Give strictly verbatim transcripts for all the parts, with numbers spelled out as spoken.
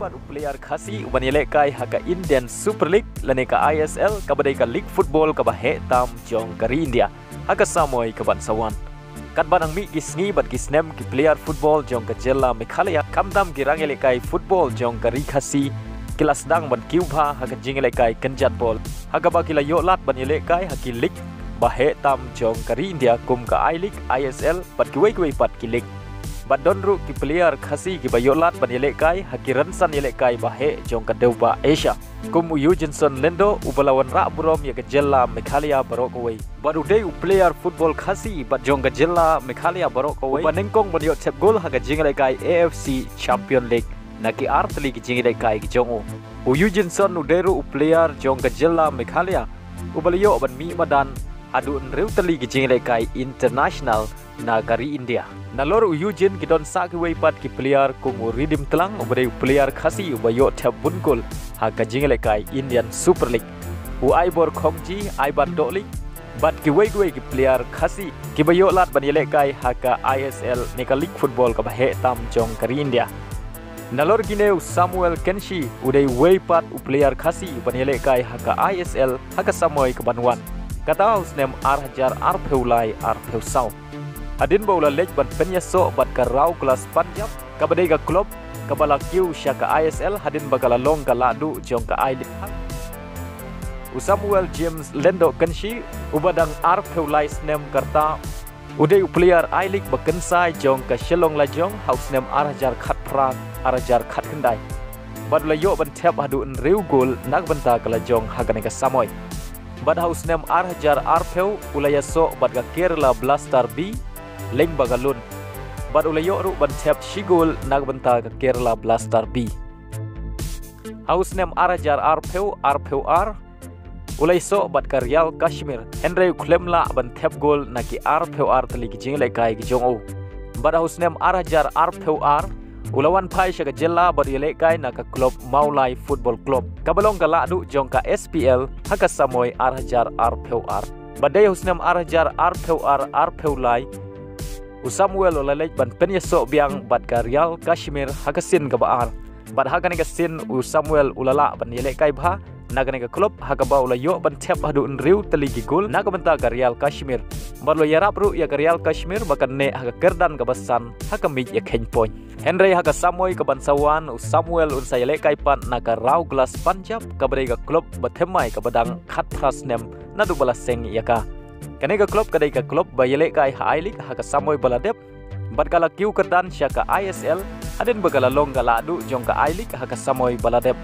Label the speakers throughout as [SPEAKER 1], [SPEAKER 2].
[SPEAKER 1] bat player khasi ubanile kai haka Indian Super League lane ka I S L ka badai ka League Football ka bahe tam jong kari India haka samoi ka ban sawan kat banang mi gisngi bat gisnem ki player football jong ka jella Meghalaya kamdam ki rangele kai football jong kari khasi kilas dang ban kiubha haka jingele kai kenjat bol haka ba kila yo lat banile kai haki league bahe tam jong kari India kum ka I League I S L bat ki wei wei pat ki league bat donru ki player khasi ki bayolat banile kai hakiran san yele kai bahe jong ka deuba Asia kum u Johnson Lendo ubalawan ra burom ya ka jella Meghalaya barokowei baru dei u player football khasi bat jong ka jella Meghalaya barokowei banengkong banyo tep gol haga jingele kai A F C Champion League naki art league jingele kai ki jongo u Johnson u deru u player jong ka jella Meghalaya ubaliyo ban mi madan adu nreu tali ki jingele kai international nagari India nalor u Eugene ki don sak wei pat ki player kumu ridim telang ubade player khasi ubayo tab bunkul haka jingele kai Indian Super League u Aibor Khongji Aiban Doli bat ki wei wei ki player khasi ki bayo lat banile kai haka I S L nika League Football ka bahe tam jong kari India nalor gineu Samuel Kenshi udai wei pat u player khasi banile kai haka I S L haka samoi ka banwan kata usnem ar hajar ar peulai ar peusau adin bola lej ban penyaso bat karau kelas Punjab kabadai ka klub kabala kiu syaka I S L hadin bagala long ka ladu jong ka I League Samuel James Lendo Kenshi ubadang ar peulai snem karta udai player I League bakensai jong ka Shillong Lajong house nem ar hajar khat prang ar hajar khat kendai bad layo ban tep hadu riu gol nak banta kala jong hagane ka samoy bad house nem ar hajar ar peu ulayaso bad ka Kerala Blaster B leng bagalun bad ulayo ru ban tep shigol nak banta ka Kerala Blaster B house nem ar hajar ar peu ar peu ar ulayso bad ka Real Kashmir Henry Klemla ban tep gol naki ar peu ar tali ki jingle kai ki jongo bad house nem ar hajar ar peu ar ulawan pai shaga jella bad yele kai naka club Maulai Football Club kabalong ka ladu jong ka S P L haka samoy ar hajar ar peu ar badai house nem ar hajar ar peu ar ar peu lai Samuel olalej ban penyaso biang bad ka Real Kashmir hakasin ka baar bad hagane ka sin u Samuel ulala ban yele kai bha nagane ka club haga ba ulayo ban tep hadu nriu teligi gol naga banta ka Real Kashmir barlo yarap ru ya ka Real Kashmir bakan ne haga kerdan ka basan haga mi ya ken point Henry haga samoy ka bansawan u Samuel un sayele kai pan naga Rau Glass Punjab ka bare ka club bathemai ka badang khat thras nem nadu bala seng ya ka kane ka club kadai ka club bayele kai I League haga samoy baladep bad kala kiu kerdan syaka I S L adin bagala long gala adu jong ka I League haga samoy baladep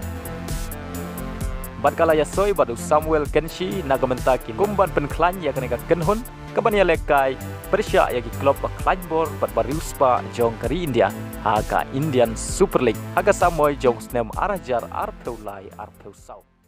[SPEAKER 1] bad kala ya soy badu Samuel Kenshi nagamenta ki kumban penklan ya kane ka kenhun kabania lekai persya ya ki club klan bor bad bariuspa jong kari India haga Indian Super League haga samoy jong snem arajar ar peulai ar peusau